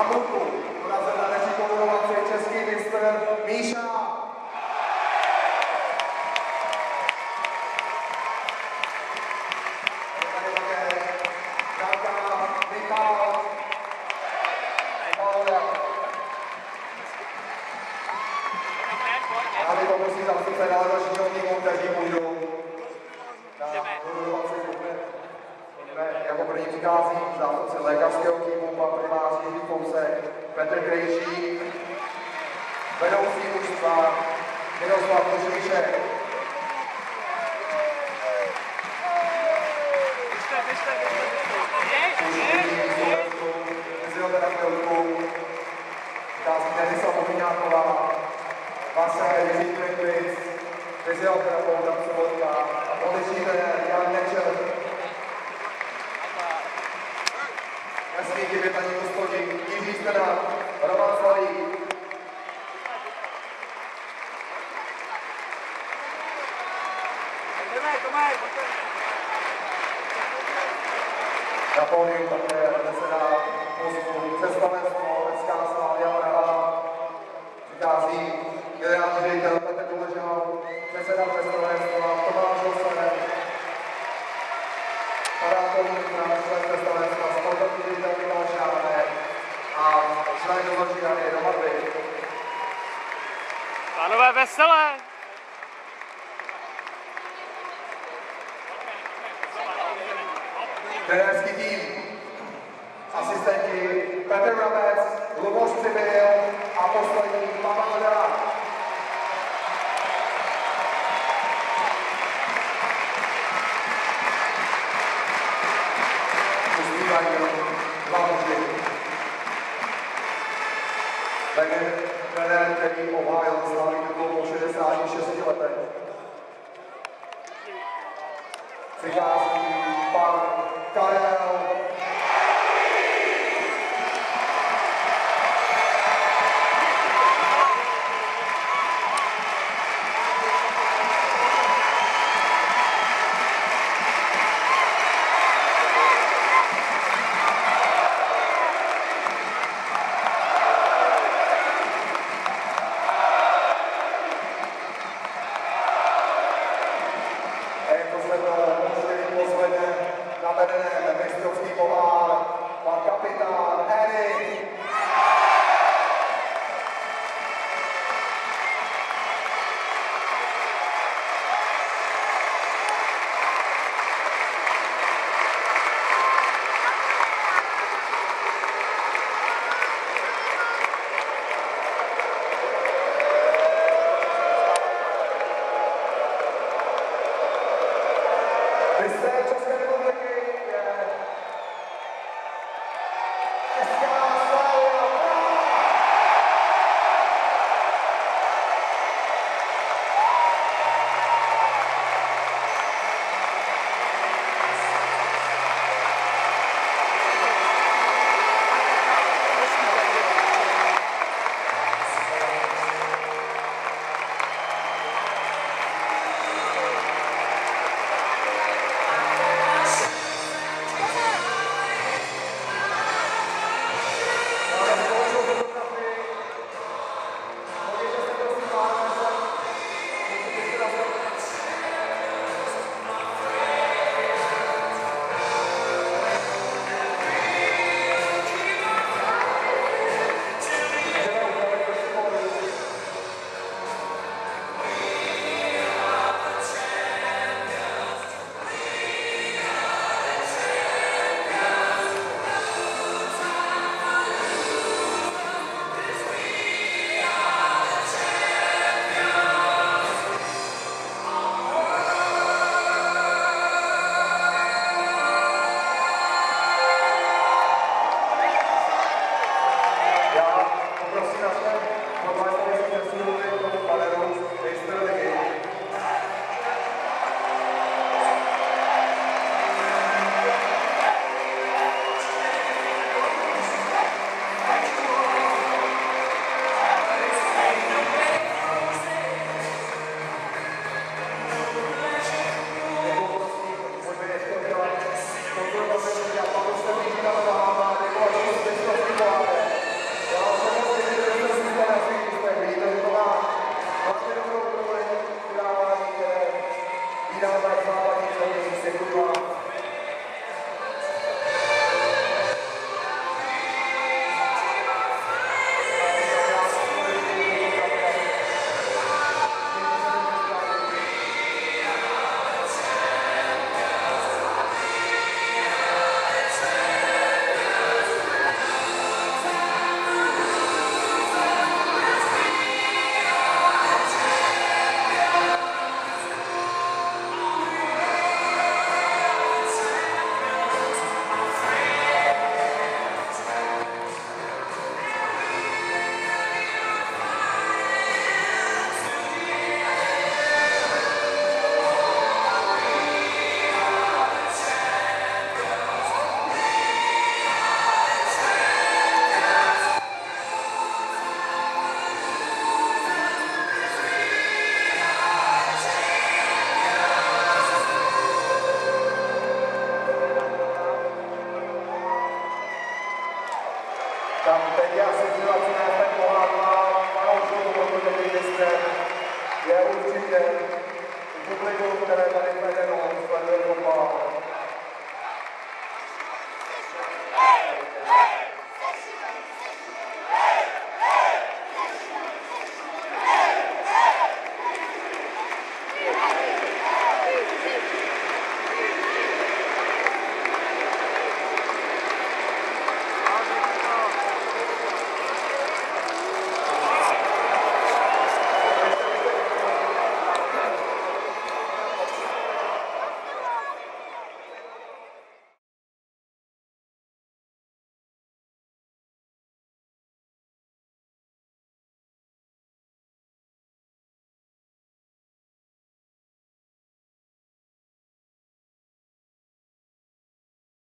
Hamburku porazil na naší korunovaci český mistr Míša. Já bych poprosím zástupce dalšího týmu, kteří půjdou na korunovaci. Jako první přichází zástupce lékařského týmu, pan primář Jiří Kousek, Petr Krejčík, vedoucí mužstva Miroslav Kožíšek. Fyzioterapeutku, přichází Denisa Bohyňáková, Marcel Jiří Klinklis, fyzioterapeut Dan Sobotka a konečný trenér Jan Nečer. Nesmí chybět ani gospodin Jiří Stena, Roman Svalík. Na pódium také zasedá pozvu představenstvo SK Slavia Praha. Přichází generální ředitel Petr Důležal, předseda představenstva Tomáš Rosen, padákový člen představenstva sportovní ředitel Michal Šánek a člen dozorčí rady Roman Vích. Pánové, veselé! Trenérský tým, asistenti Petr Brabec, Luboš Přibyl a poslední Pavel Drak. Uzbývají dva muži. Trenér, který obhájil Slavii titul po 66 letech. Přichází pan Karel. Mistrovský pohár, pan kapitán Erik. Mistr České republiky je dáme zápas